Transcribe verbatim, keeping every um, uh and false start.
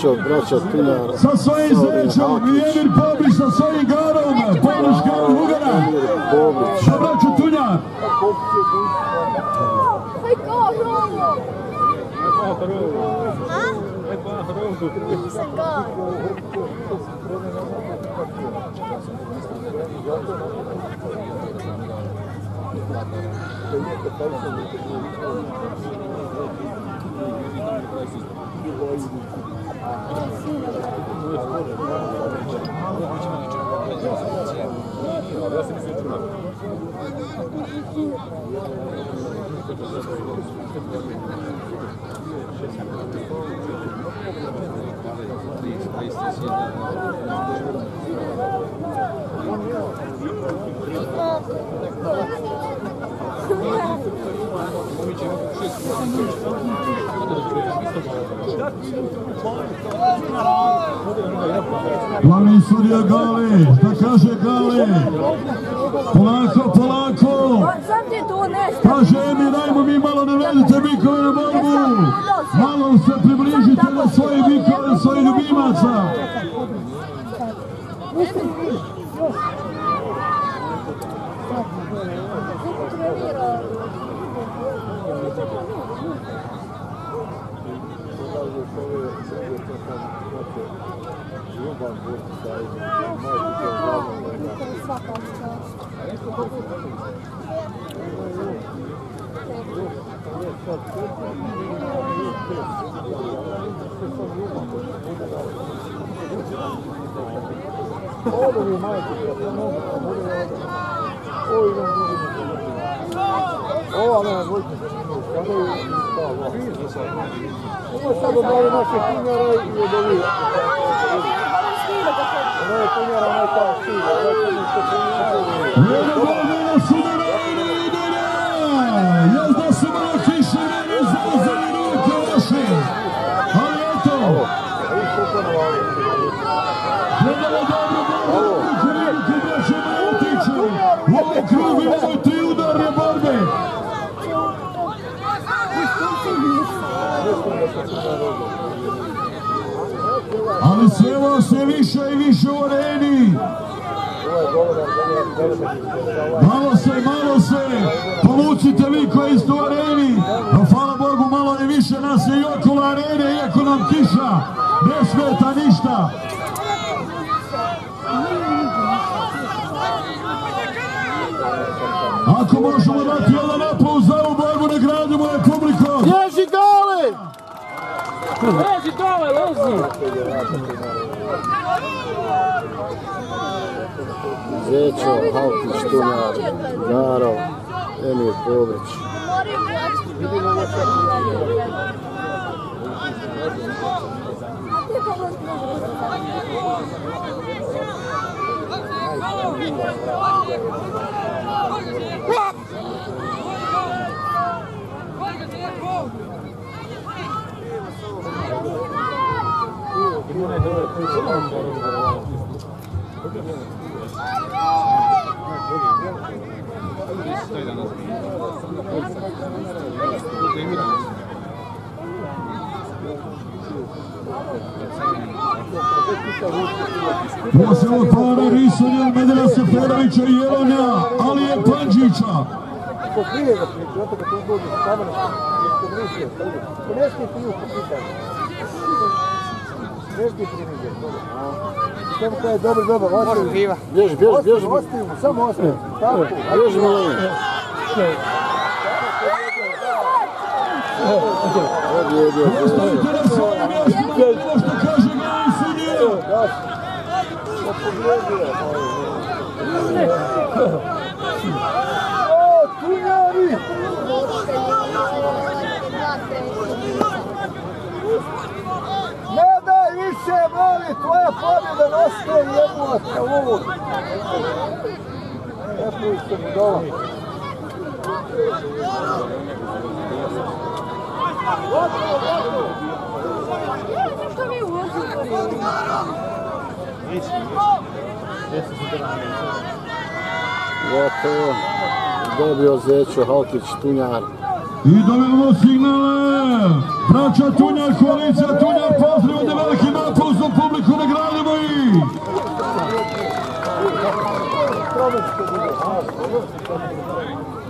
Zećo, braća Tunjar. Sa svojim Zećom i Emir Bobrić sa svojim Garom, Poliš Gar Lugara. Sa braća Tunjar. Glavni sudija Gali, šta kaže Gali? Polako, polako. Kaže Emir, dajmo mi malo navedite bikove na borbu. Malo se približite na svoje bikove, svojih ljubimaca. Ovo, ali na dvojke se čini, kada je stalo. Ovo je sad odlavi naše Tunjara i od ovih. Ovo je Tunjara, ono je tamo stiva. Jedna godina su na rejne idene! Jezda su malo kiše vreme zauzeli ruke vaše. Ali eto! Gledamo dobro borbu, ruke ruke braće Majotiće. U ovom krugu imamo tri udarne borbe. Ali sve ovo sve više i više u areni. Malo se, malo se, povucite vi koji ste u areni. No, hvala Bogu, malo je više nas je i okolo arene, iako nam kiša ne smeta ništa. Ako možemo dati jedan aplauz za ovu borbu, nagradimo je publikom. Ježi Gale! Ježi Gale, lezi! Zećo, Halkić, Tunjar, Garo, Emir Bobrić. Poslije otvara risanje od Medela Seferovića i Jelonja, ali je Panđića. Ko prije ga priče, zato kad tu dođe s kamera, što brisio, ko ne smije piju po pitanju. Ne smije prije samo kada je dobro, dobro, ostavi. Bježi, bježi, bježi. Ostavi mu, samo ostavi. Bježi mu lanje. Ostavite na svoje mjesto, ovo što kaže glavni sudija. O, Tunjari! Ne daj više, moli, tvoja pobjeda noste jednu od kavu. Ne pušte mu doma. Što mi ulazimo? Gotovo. Dobio Zećo, Halkić, Tunjar. I dobijemo signale. Braća Tunjar, koalicija Tunjar, pozdravljate veliki problem što bude.